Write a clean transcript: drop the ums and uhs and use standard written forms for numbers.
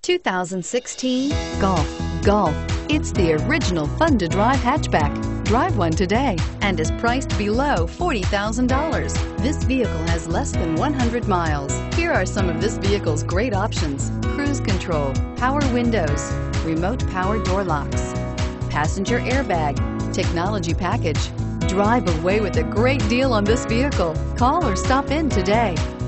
2016 Golf. Golf. It's the original fun-to-drive hatchback. Drive one today and is priced below $40,000. This vehicle has less than 100 miles. Here are some of this vehicle's great options: cruise control, power windows, remote power door locks, passenger airbag, technology package. Drive away with a great deal on this vehicle. Call or stop in today.